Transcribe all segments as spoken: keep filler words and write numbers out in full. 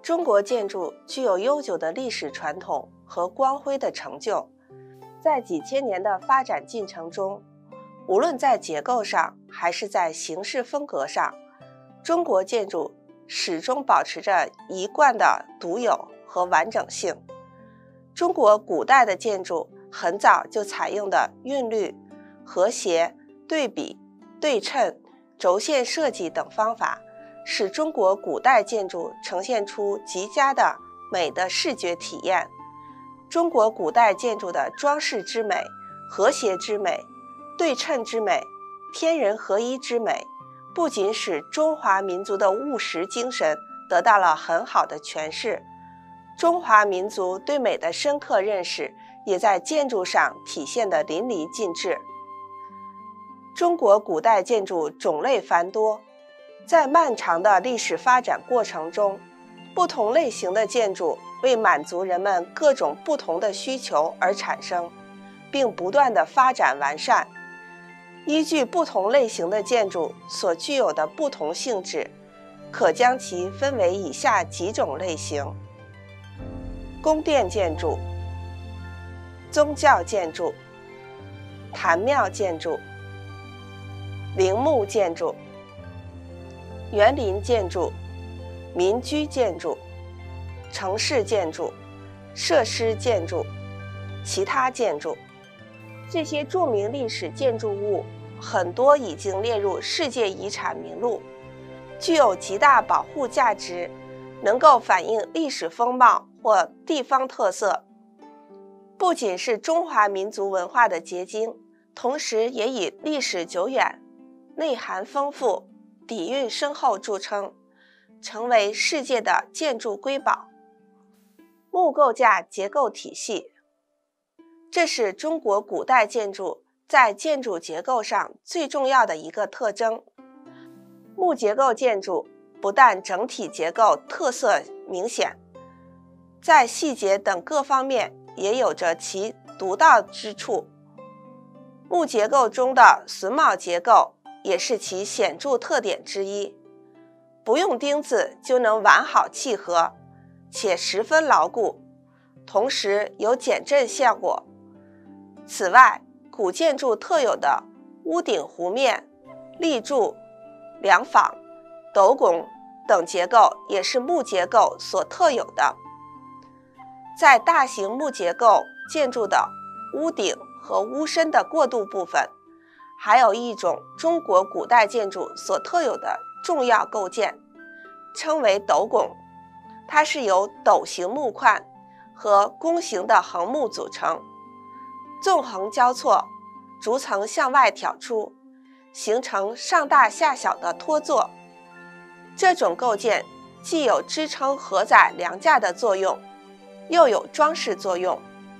中国建筑具有悠久的历史传统和光辉的成就，在几千年的发展进程中，无论在结构上还是在形式风格上，中国建筑始终保持着一贯的独有和完整性。中国古代的建筑很早就采用的韵律、和谐、对比、对称、轴线设计等方法，使中国古代建筑呈现出极佳的美的视觉体验。中国古代建筑的装饰之美、和谐之美、对称之美、天人合一之美，不仅使中华民族的务实精神得到了很好的诠释，中华民族对美的深刻认识也在建筑上体现得淋漓尽致。中国古代建筑种类繁多，在漫长的历史发展过程中，不同类型的建筑为满足人们各种不同的需求而产生，并不断地发展完善。依据不同类型的建筑所具有的不同性质，可将其分为以下几种类型：宫殿建筑、宗教建筑、坛庙建筑、陵墓建筑、园林建筑、民居建筑、城市建筑、设施建筑、其他建筑。这些著名历史建筑物很多已经列入世界遗产名录，具有极大保护价值，能够反映历史风貌或地方特色，不仅是中华民族文化的结晶，同时也以历史久远、内涵丰富、底蕴深厚著称，成为世界的建筑瑰宝。木构架结构体系，这是中国古代建筑在建筑结构上最重要的一个特征。木结构建筑不但整体结构特色明显，在细节等各方面也有着其独到之处。木结构中的榫卯结构也是其显著特点之一，不用钉子就能完好契合，且十分牢固，同时有减震效果。此外，古建筑特有的屋顶弧面、立柱、梁枋、斗拱等结构也是木结构所特有的。在大型木结构建筑的屋顶和屋身的过渡部分，还有一种中国古代建筑所特有的重要构件，称为斗拱。它是由斗形木块和弓形的横木组成，纵横交错，逐层向外挑出，形成上大下小的托座。这种构件既有支撑荷载梁架的作用，又有装饰作用。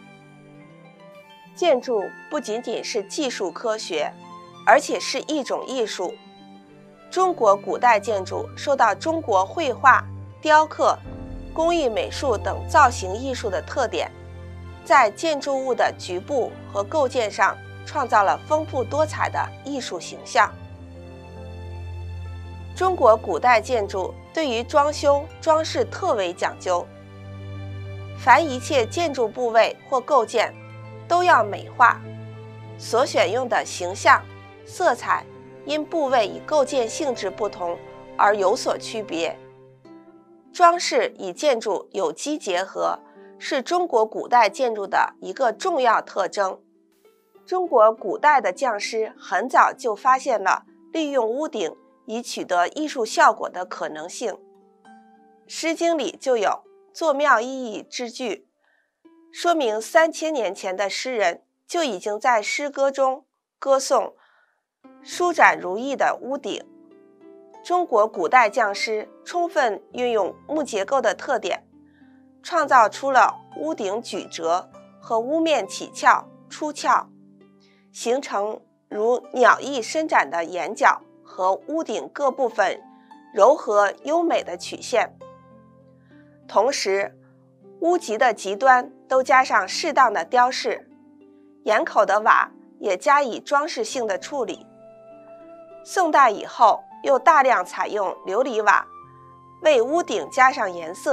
建筑不仅仅是技术科学，而且是一种艺术。中国古代建筑受到中国绘画、雕刻、工艺美术等造型艺术的特点，在建筑物的局部和构件上创造了丰富多彩的艺术形象。中国古代建筑对于装修装饰特为讲究，凡一切建筑部位或构件都要美化，所选用的形象、色彩因部位与构件性质不同而有所区别。装饰与建筑有机结合，是中国古代建筑的一个重要特征。中国古代的匠师很早就发现了利用屋顶以取得艺术效果的可能性。《诗经》里就有作庙意义之句，说明三千年前的诗人就已经在诗歌中歌颂舒展如意的屋顶。中国古代匠师充分运用木结构的特点，创造出了屋顶举折和屋面起翘、出翘，形成如鸟翼伸展的檐角和屋顶各部分柔和优美的曲线。同时，屋脊的极端都加上适当的雕饰，檐口的瓦也加以装饰性的处理。宋代以后又大量采用琉璃瓦，为屋顶加上颜色，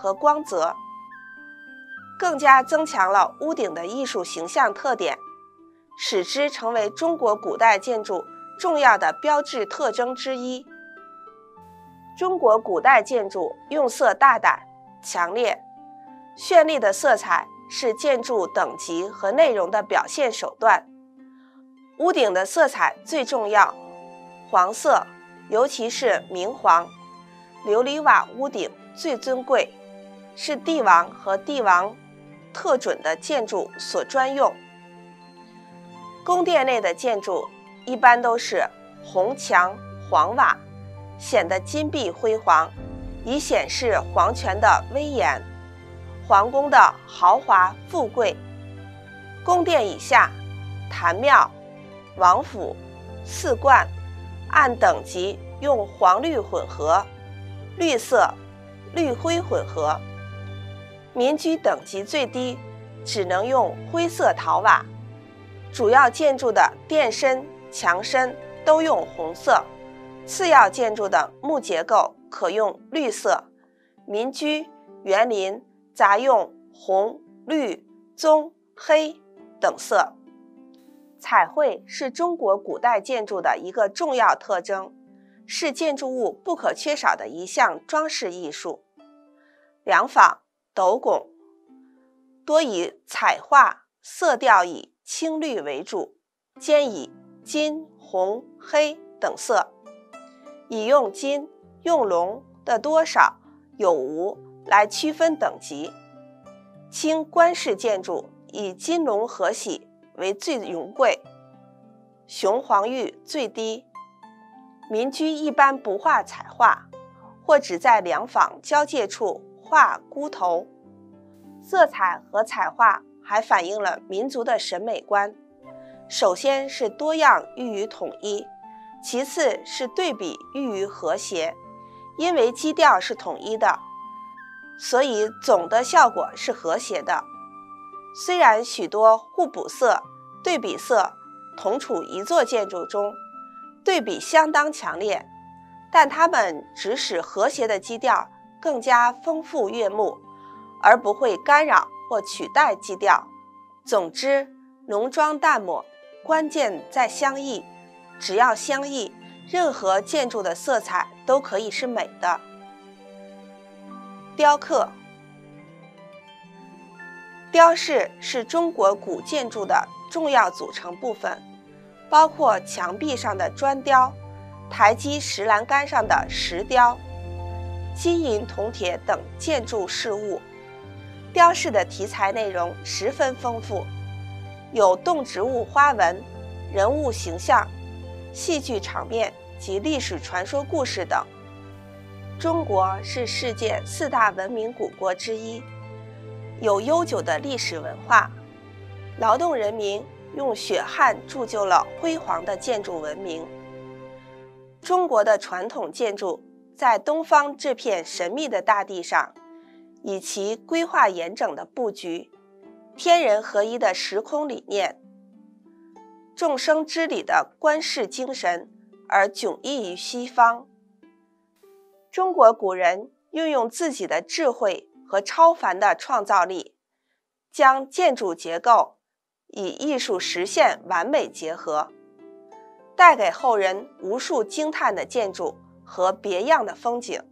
和光泽，更加增强了屋顶的艺术形象特点，使之成为中国古代建筑重要的标志特征之一。中国古代建筑用色大胆、强烈，绚丽的色彩是建筑等级和内容的表现手段。屋顶的色彩最重要，黄色，尤其是明黄，琉璃瓦屋顶最尊贵，是帝王和帝王特准的建筑所专用。宫殿内的建筑一般都是红墙黄瓦，显得金碧辉煌，以显示皇权的威严，皇宫的豪华富贵。宫殿以下，坛庙、王府、寺观按等级用黄绿混合、绿色、绿灰混合。民居等级最低，只能用灰色陶瓦。主要建筑的殿身、墙身都用红色，次要建筑的木结构可用绿色，民居、园林杂用红、绿、棕、黑等色。彩绘是中国古代建筑的一个重要特征，是建筑物不可缺少的一项装饰艺术。梁坊、斗拱多以彩画，色调以青绿为主，兼以金、红、黑等色。以用金、用龙的多少、有无来区分等级。清官式建筑以金龙合玺为最荣贵，雄黄玉最低。民居一般不画彩画，或只在梁坊交界处画孤头。色彩和彩画还反映了民族的审美观，首先是多样寓于统一，其次是对比寓于和谐。因为基调是统一的，所以总的效果是和谐的。虽然许多互补色、对比色同处一座建筑中，对比相当强烈，但它们只使和谐的基调更加丰富悦目，而不会干扰或取代基调。总之，浓妆淡抹，关键在相异。只要相异，任何建筑的色彩都可以是美的。雕刻，雕饰是中国古建筑的重要组成部分，包括墙壁上的砖雕、台基石栏杆上的石雕、金银铜铁等建筑饰物。雕饰的题材内容十分丰富，有动植物花纹、人物形象、戏剧场面及历史传说故事等。中国是世界四大文明古国之一，有悠久的历史文化，劳动人民用血汗铸就了辉煌的建筑文明。中国的传统建筑在东方这片神秘的大地上，以其规划严整的布局、天人合一的时空理念、众生之理的观世精神而迥异于西方。中国古人运用自己的智慧和超凡的创造力，将建筑结构与艺术实现完美结合，带给后人无数惊叹的建筑和别样的风景。